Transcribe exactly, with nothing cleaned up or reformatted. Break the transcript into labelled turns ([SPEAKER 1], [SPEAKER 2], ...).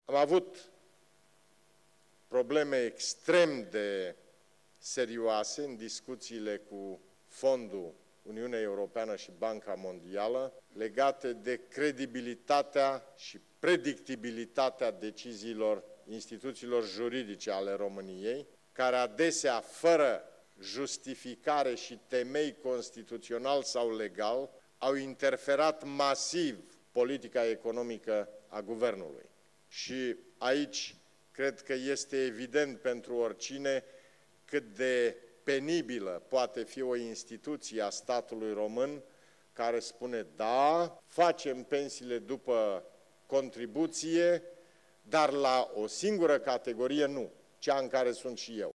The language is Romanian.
[SPEAKER 1] Am avut probleme extrem de serioase în discuțiile cu Fondul Uniunea Europeană și Banca Mondială legate de credibilitatea și predictibilitatea deciziilor instituțiilor juridice ale României, care adesea, fără justificare și temei constituțional sau legal, au interferat masiv politica economică a guvernului. Și aici cred că este evident pentru oricine cât de penibilă poate fi o instituție a statului român care spune: da, facem pensiile după contribuție, dar la o singură categorie nu, cea în care sunt și eu.